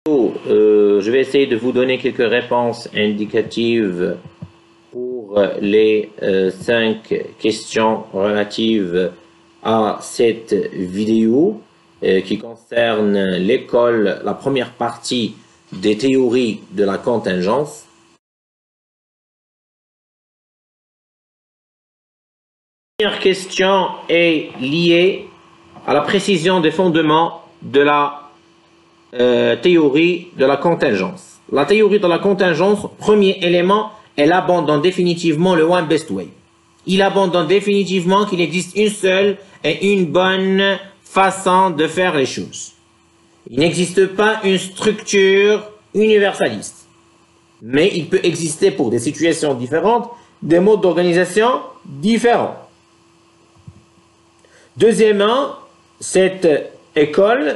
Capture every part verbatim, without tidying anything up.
Euh, je vais essayer de vous donner quelques réponses indicatives pour les euh, cinq questions relatives à cette vidéo euh, qui concerne l'école, la première partie des théories de la contingence. La première question est liée à la précision des fondements de la Euh, théorie de la contingence. La théorie de la contingence, premier élément, elle abandonne définitivement le one best way. Il abandonne définitivement qu'il existe une seule et une bonne façon de faire les choses. Il n'existe pas une structure universaliste. Mais il peut exister pour des situations différentes, des modes d'organisation différents. Deuxièmement, cette école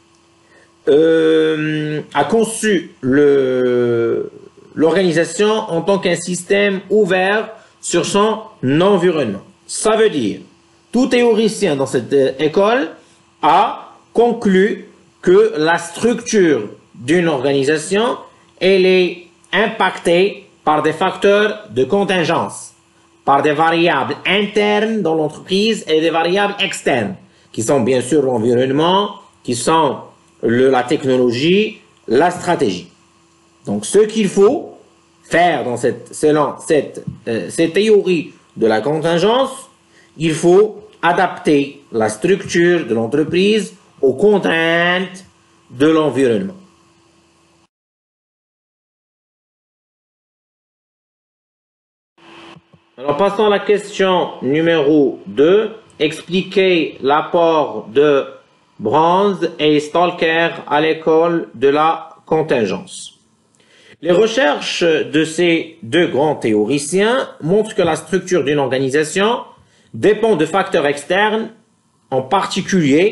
Euh, a conçu l'organisation en tant qu'un système ouvert sur son environnement. Ça veut dire, tout théoricien dans cette école a conclu que la structure d'une organisation, elle est impactée par des facteurs de contingence, par des variables internes dans l'entreprise et des variables externes, qui sont bien sûr l'environnement, qui sont Le, la technologie, la stratégie. Donc, ce qu'il faut faire dans cette, selon cette, euh, cette théorie de la contingence, il faut adapter la structure de l'entreprise aux contraintes de l'environnement. Alors, passons à la question numéro deux. Expliquer l'apport de Brans et Stalker à l'école de la contingence. Les recherches de ces deux grands théoriciens montrent que la structure d'une organisation dépend de facteurs externes, en particulier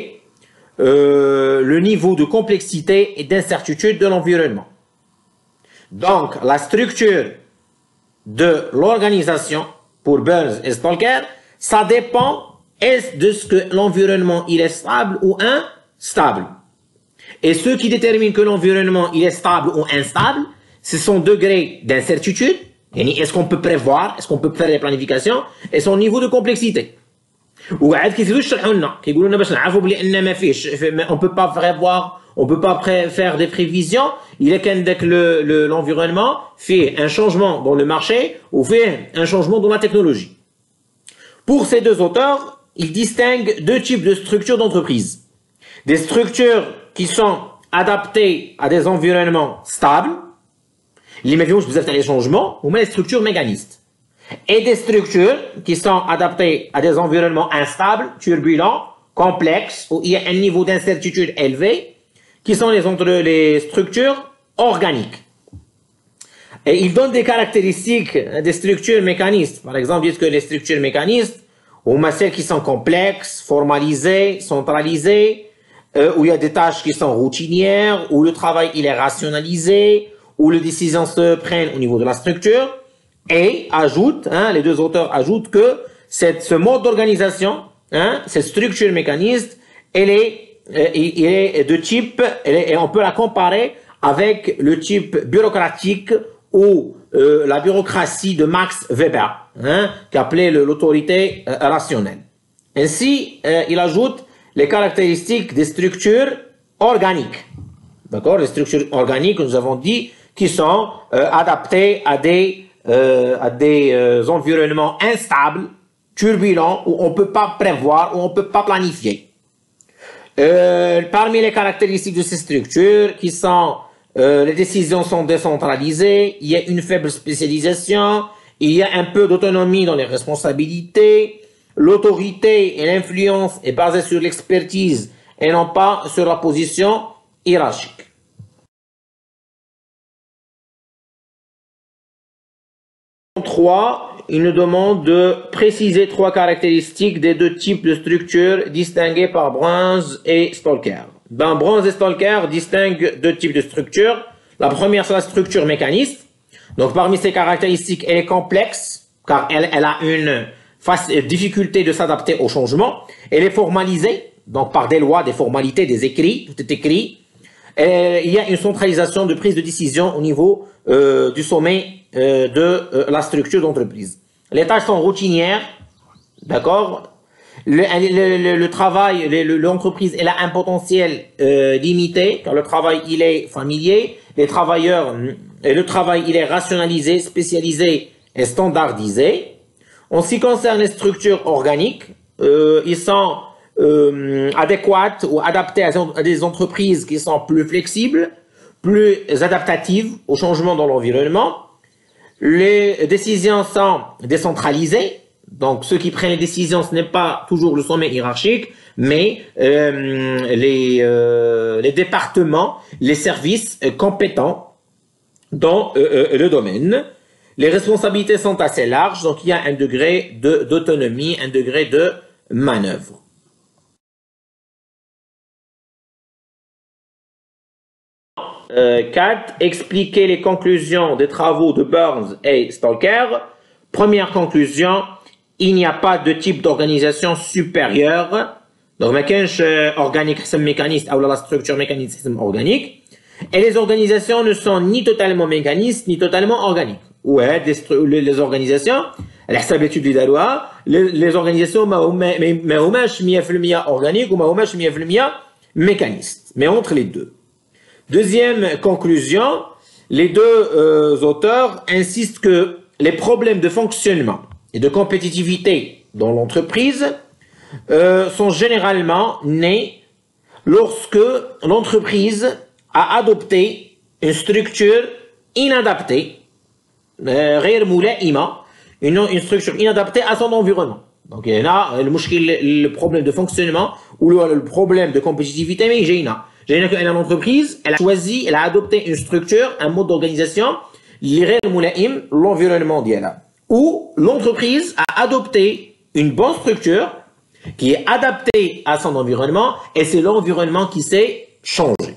euh, le niveau de complexité et d'incertitude de l'environnement. Donc, la structure de l'organisation, pour Burns et Stalker, ça dépend est-ce de ce que l'environnement il est stable ou instable. Et ce qui détermine que l'environnement il est stable ou instable, c'est son degré d'incertitude, est-ce qu'on peut prévoir, est-ce qu'on peut faire des planifications, et son niveau de complexité. وقاعد كيفاش يشرحوا لنا كيقولوا لنا باش نعرفوا بلي ان ما فيش on peut pas prévoir, on peut pas faire des prévisions. Il est كان داك l'environnement fait un changement dans le marché ou fait un changement dans la technologie. Pour ces deux auteurs, ils distinguent deux types de structures d'entreprise. Des structures qui sont adaptées à des environnements stables, les mécanismes vous avez les changements, ou même les structures mécanistes. Et des structures qui sont adaptées à des environnements instables, turbulents, complexes, où il y a un niveau d'incertitude élevé, qui sont les, entre les structures organiques. Et ils donnent des caractéristiques des structures mécanistes. Par exemple, ils disent que les structures mécanistes, ou celles qui sont complexes, formalisées, centralisées, euh, où il y a des tâches qui sont routinières, où le travail il est rationalisé, où les décisions se prennent au niveau de la structure, et ajoutent, hein, les deux auteurs ajoutent que cette, ce mode d'organisation, hein, cette structure mécaniste, elle est, euh, il est de type, elle est, et on peut la comparer avec le type bureaucratique ou euh, la bureaucratie de Max Weber, hein, qu'appelait l'autorité euh, rationnelle. Ainsi, euh, il ajoute les caractéristiques des structures organiques. D'accord? Les structures organiques, nous avons dit, qui sont euh, adaptées à des, euh, à des euh, environnements instables, turbulents, où on ne peut pas prévoir, où on ne peut pas planifier. Euh, parmi les caractéristiques de ces structures, qui sont Euh, les décisions sont décentralisées, il y a une faible spécialisation, il y a un peu d'autonomie dans les responsabilités, l'autorité et l'influence est basée sur l'expertise et non pas sur la position hiérarchique. trois. Il nous demande de préciser trois caractéristiques des deux types de structures distinguées par Brans et Stalker. Ben, Brans et Stalker distinguent deux types de structures. La première, c'est la structure mécaniste. Donc, parmi ces caractéristiques, elle est complexe, car elle, elle a une difficulté de s'adapter au changement. Elle est formalisée, donc par des lois, des formalités, des écrits, tout est écrit. Et il y a une centralisation de prise de décision au niveau euh, du sommet euh, de euh, la structure d'entreprise. Les tâches sont routinières, d'accord. Le, le, le, le travail, l'entreprise, elle a un potentiel euh, limité, car le travail, il est familier. Les travailleurs, et le travail, il est rationalisé, spécialisé et standardisé. En ce qui concerne les structures organiques, euh, ils sont euh, adéquates ou adaptées à des entreprises qui sont plus flexibles, plus adaptatives au changement dans l'environnement. Les décisions sont décentralisées. Donc, ceux qui prennent les décisions, ce n'est pas toujours le sommet hiérarchique, mais euh, les, euh, les départements, les services euh, compétents dans euh, euh, le domaine. Les responsabilités sont assez larges, donc il y a un degré de, d'autonomie, un degré de manœuvre. Euh, quatre. Expliquer les conclusions des travaux de Burns et Stalker. Première conclusion. Il n'y a pas de type d'organisation supérieure. Donc, ما كانش organique حسب mécaniste ou la structure mécaniste حسب organique. Et les organisations ne sont ni totalement mécanistes ni totalement organiques. Ouais, les organisations, على حسب l'étude اللي داروها, les organisations ما هما ما هماش مية في المية organiques ou ما هماش مية في المية mécanistes. Mais entre les deux. Deuxième conclusion, les deux euh, auteurs insistent que les problèmes de fonctionnement et de compétitivité dans l'entreprise euh, sont généralement nés lorsque l'entreprise a adopté une structure inadaptée, غير ملائمة, une, une structure inadaptée à son environnement. Donc il y a le problème de fonctionnement ou le, le problème de compétitivité, mais il y a une entreprise, elle a choisi, elle a adopté une structure, un mode d'organisation, l'environnement d'elle. Où l'entreprise a adopté une bonne structure qui est adaptée à son environnement et c'est l'environnement qui s'est changé.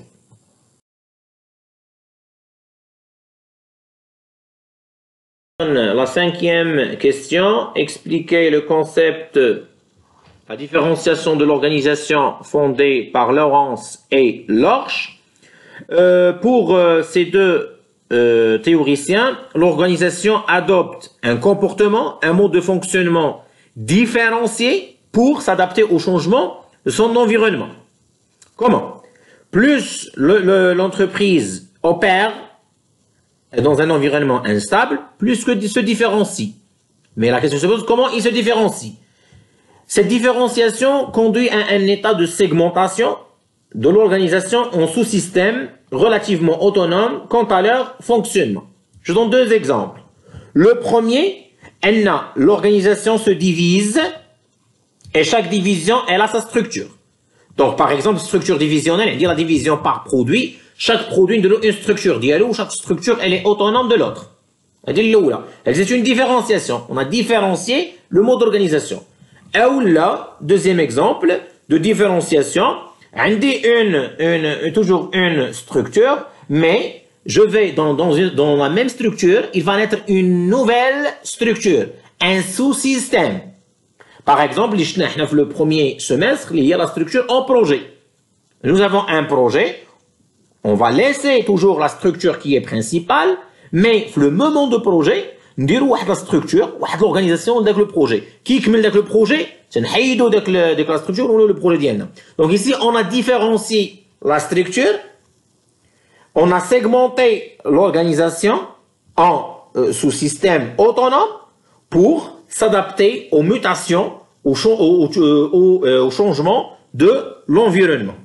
La cinquième question, expliquer le concept, la différenciation de l'organisation fondée par Lawrence et Lorsch. Euh, pour euh, ces deux Euh, théoricien, l'organisation adopte un comportement, un mode de fonctionnement différencié pour s'adapter au changement de son environnement. Comment? Plus l'entreprise le, le, opère dans un environnement instable, plus que se différencie. Mais la question se pose, comment il se différencie? Cette différenciation conduit à un état de segmentation de l'organisation en sous-systèmes relativement autonomes quant à leur fonctionnement. Je donne deux exemples. Le premier, l'organisation se divise et chaque division, elle a sa structure. Donc, par exemple, structure divisionnelle, c'est-à-dire la division par produit. Chaque produit a une structure. Chaque structure, elle est autonome de l'autre. C'est une différenciation. On a différencié le mode d'organisation. Ou là, deuxième exemple de différenciation, on dit une, une, toujours une structure, mais je vais dans, dans, dans la même structure, il va naître une nouvelle structure, un sous-système. Par exemple, le premier semestre, il y a la structure en projet. Nous avons un projet, on va laisser toujours la structure qui est principale, mais le moment de projet, nous dirons la structure, l'organisation de le projet. Qui commence le projet? C'est la structure ou le projet d'Yann. Donc ici, on a différencié la structure, on a segmenté l'organisation en euh, sous-systèmes autonomes pour s'adapter aux mutations, au, au, au, au, au changement de l'environnement.